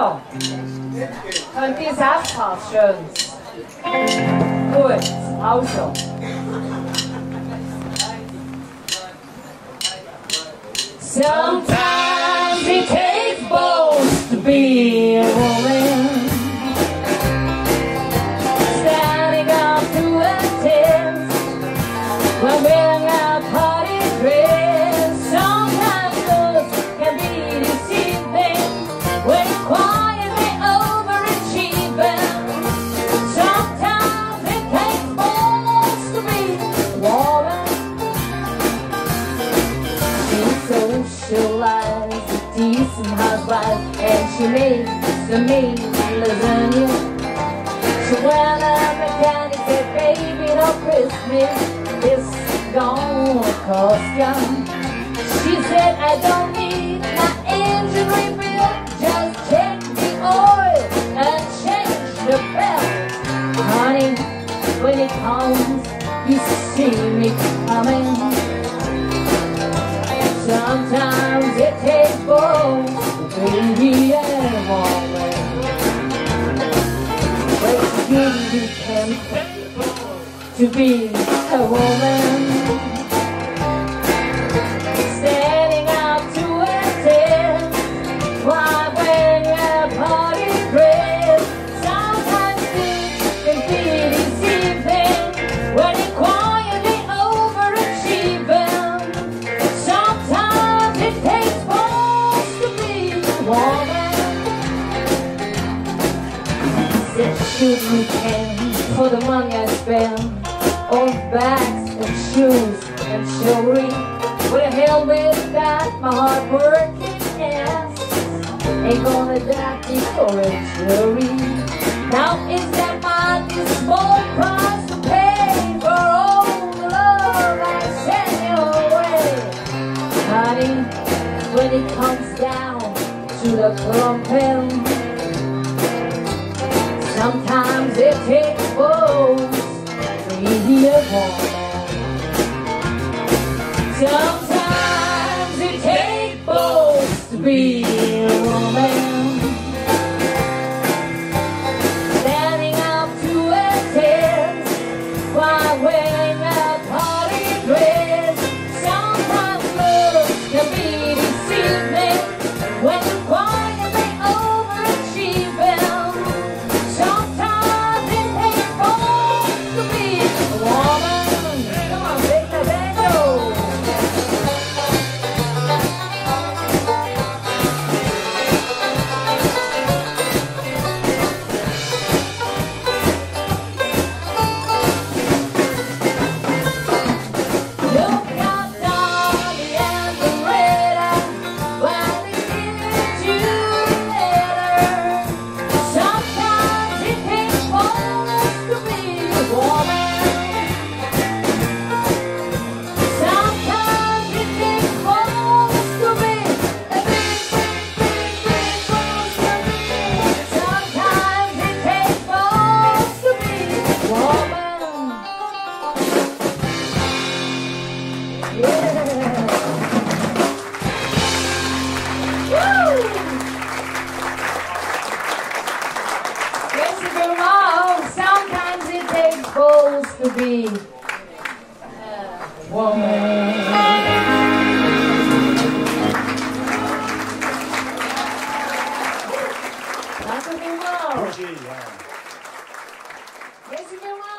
Also, könnt ihr es auch schön. Gut, also. Sometimes it takes both to be a woman, standing up to a test when wearing a party dress. Sometimes those can be deceiving when quietly overachieving. Sometimes it takes both to be a woman. Socialized, a decent housewife, and she makes a mean lasagna. So when a mechanic said, baby, no Christmas, this is gonna cost ya. She said, I don't need my engine rebuilt, just check the oil and change the belt. Honey, when it comes, you see me coming. Sometimes it takes both to be a woman. But you can to be a woman. Standing up to a test while wearing a party dress. Sometimes it can be deceiving when it quietly overachieving. Shoot me can for the money I spend on bags and shoes and jewelry. What the hell with that? My hard working ass ain't gonna die for a jury. Now is that money small price to pay for all the love I send your way? Honey, when it comes down to the clumping, sometimes it takes both to be a woman. Sometimes it takes both to be a woman. Standing up to a test while wearing a party dress. Sometimes love can be deceiving when you're quietly overachieving. To be a woman. Dank u wel. Yes, u wel.